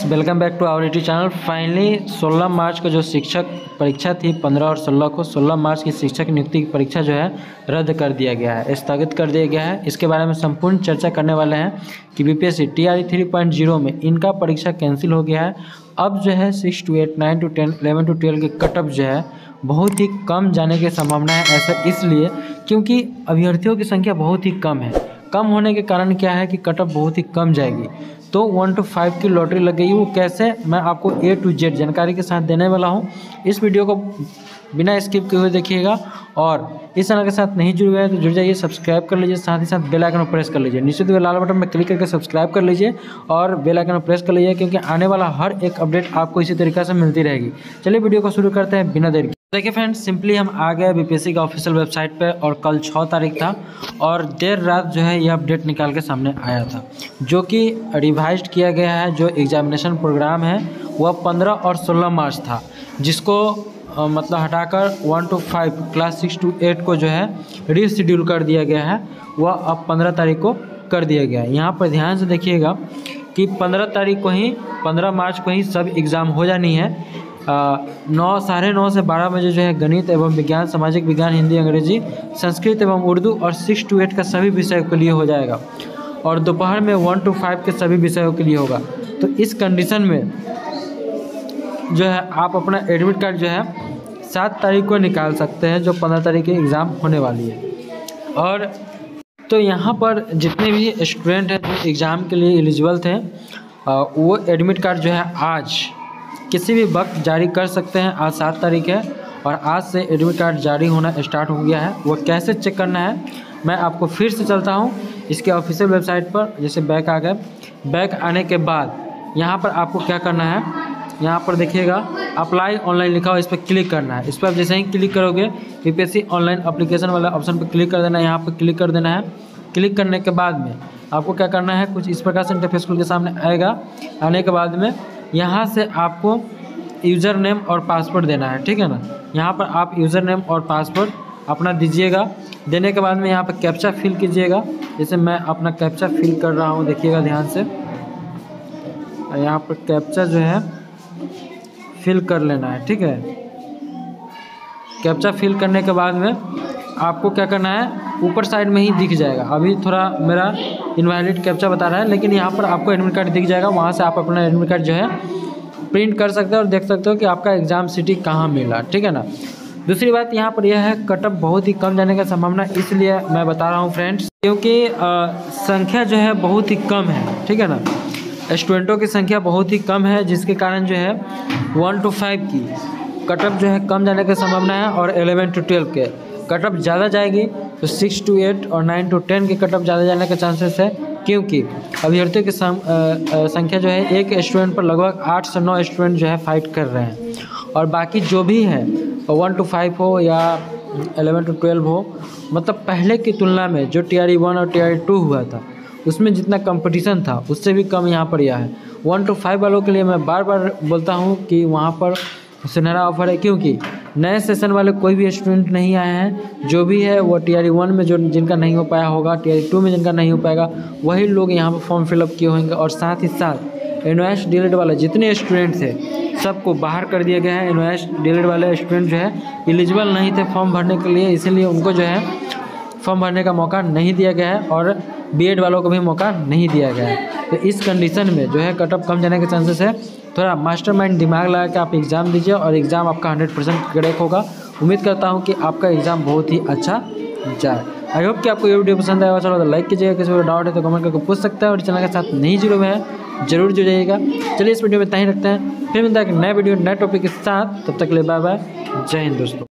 Welcome back to our YouTube channel. Finally 16 March को जो शिक्षक परीक्षा थी 15 और 16 को 16 मार्च की शिक्षक नियुक्ति की परीक्षा जो है रद्द कर दिया गया है, स्थगित कर दिया गया है। इसके बारे में संपूर्ण चर्चा करने वाले हैं कि बीपीएससी TRE 3.0 में इनका परीक्षा कैंसिल हो गया है। अब जो है 6 to 8, 9 to 10, 11 to 12 के कट ऑफ जो है बहुत ही कम जाने की संभावना है। ऐसा इसलिए क्योंकि अभ्यर्थियों की संख्या बहुत ही कम है। कम होने के कारण क्या है कि कट ऑफ बहुत ही कम जाएगी। तो 1 to 5 की लॉटरी लग गई। वो कैसे, मैं आपको A to Z जानकारी के साथ देने वाला हूँ। इस वीडियो को बिना स्किप किए हुए देखिएगा और इस चैनल के साथ नहीं जुड़ गए तो जुड़ जाइए, सब्सक्राइब कर लीजिए, साथ ही साथ बेल आइकन पर प्रेस कर लीजिए। निश्चित हुए लाल बटन पर क्लिक करके सब्सक्राइब कर लीजिए और बेल आइकन पर प्रेस कर लीजिए, क्योंकि आने वाला हर एक अपडेट आपको इसी तरीके से मिलती रहेगी। चलिए वीडियो को शुरू करते हैं बिना देर के। देखिए फ्रेंड्स, सिंपली हम आ गए बीपीएससी का ऑफिशियल वेबसाइट पे और कल 6 तारीख था और देर रात जो है यह अपडेट निकाल के सामने आया था, जो कि रिवाइज्ड किया गया है। जो एग्जामिनेशन प्रोग्राम है वह 15 और 16 मार्च था, जिसको मतलब हटाकर 1 to 5 क्लास 6 to 8 को जो है रीशेड्यूल कर दिया गया है। वह अब 15 तारीख को कर दिया गया है। यहाँ पर ध्यान से देखिएगा कि 15 मार्च को ही सब एग्ज़ाम हो जानी है। 9, साढ़े 9 से 12 बजे जो है गणित एवं विज्ञान, सामाजिक विज्ञान, हिंदी, अंग्रेजी, संस्कृत एवं उर्दू और 6 to 8 का सभी विषयों के लिए हो जाएगा और दोपहर में 1 to 5 के सभी विषयों के लिए होगा। तो इस कंडीशन में जो है आप अपना एडमिट कार्ड जो है 7 तारीख को निकाल सकते हैं, जो 15 तारीख के एग्ज़ाम होने वाली है। और तो यहाँ पर जितने भी स्टूडेंट हैं जो एग्ज़ाम के लिए एलिजिबल थे वो एडमिट कार्ड जो है आज किसी भी वक्त जारी कर सकते हैं। आज 7 तारीख है और आज से एडमिट कार्ड जारी होना स्टार्ट हो गया है। वो कैसे चेक करना है मैं आपको फिर से चलता हूँ इसके ऑफिशियल वेबसाइट पर। जैसे बैक आ गए, बैक आने के बाद यहाँ पर आपको क्या करना है, यहाँ पर देखिएगा अप्लाई ऑनलाइन लिखा हो, इस पर क्लिक करना है। इस पर जैसे ही क्लिक करोगे बीपीएससी ऑनलाइन एप्लीकेशन वाला ऑप्शन पर क्लिक कर देना है। यहाँ पर क्लिक कर देना है। क्लिक करने के बाद में आपको क्या करना है, कुछ इस प्रकार से इंटरफेस खुल के सामने आएगा। आने के बाद में यहाँ से आपको यूज़र नेम और पासवर्ड देना है, ठीक है ना। यहाँ पर आप यूज़र नेम और पासवर्ड अपना दीजिएगा। देने के बाद में यहाँ पर कैप्चा फिल कीजिएगा। जैसे मैं अपना कैप्चा फिल कर रहा हूँ, देखिएगा ध्यान से। यहाँ पर कैप्चा जो है फिल कर लेना है, ठीक है। कैप्चा फिल करने के बाद में आपको क्या करना है, ऊपर साइड में ही दिख जाएगा। अभी थोड़ा मेरा इनवैलिड कैप्चा बता रहा है, लेकिन यहाँ पर आपको एडमिट कार्ड दिख जाएगा। वहाँ से आप अपना एडमिट कार्ड जो है प्रिंट कर सकते हो और देख सकते हो कि आपका एग्ज़ाम सिटी कहाँ मिला, ठीक है ना। दूसरी बात यहाँ पर यह है, कट ऑफ बहुत ही कम जाने का संभावना इसलिए मैं बता रहा हूँ फ्रेंड्स, क्योंकि संख्या जो है बहुत ही कम है, ठीक है ना। स्टूडेंटों की संख्या बहुत ही कम है, जिसके कारण जो है 1 to 5 की कट ऑफ जो है कम जाने की संभावना है और 11 to 12 के कट ऑफ ज़्यादा जाएगी। तो 6 to 8 और 9 to 10 के कट ऑफ ज़्यादा जाने के चांसेस है, क्योंकि अभ्यर्थियों की संख्या जो है एक स्टूडेंट पर लगभग 8 से 9 स्टूडेंट जो है फाइट कर रहे हैं। और बाकी जो भी है 1 to 5 हो या 11 to 12 हो, मतलब पहले की तुलना में जो TRE 1 और TRE 2 हुआ था उसमें जितना कंपटीशन था उससे भी कम यहाँ पर यह है। 1 to 5 वालों के लिए मैं बार बार बोलता हूँ कि वहाँ पर सुनहरा ऑफर है, क्योंकि नए सेशन वाले कोई भी स्टूडेंट नहीं आए हैं। जो भी है वो TRE 1 में जो जिनका नहीं हो पाया होगा, TRE 2 में जिनका नहीं हो पाएगा, वही लोग यहाँ पर फॉर्म फिलअप किए होंगे। और साथ ही साथ इनवॉइस डिलीट वाले जितने स्टूडेंट थे सबको बाहर कर दिया गया है। इनवॉइस डिलीट वाले स्टूडेंट जो है एलिजिबल नहीं थे फॉर्म भरने के लिए, इसीलिए उनको जो है फॉर्म भरने का मौका नहीं दिया गया है और बीएड वालों को भी मौका नहीं दिया गया है। तो इस कंडीशन में जो है कट ऑफ कम जाने के चांसेस है। थोड़ा मास्टरमाइंड दिमाग लगा के आप एग्ज़ाम दीजिए और एग्ज़ाम आपका 100% क्रैक होगा। उम्मीद करता हूँ कि आपका एग्ज़ाम बहुत ही अच्छा जाए। आई होप कि आपको ये वीडियो पसंद आएगा। चलो तो लाइक कीजिएगा, किसी को डाउट है तो कमेंट करके पूछ सकते हैं और चैनल के साथ नहीं जुड़े हुए हैं जरूर जुड़ जाइएगा। चलिए इस वीडियो में इतना ही रखते हैं, फिर मिलता है एक नए वीडियो नए टॉपिक के साथ। तब तक के लिए बाय बाय, जय हिंद दोस्तों।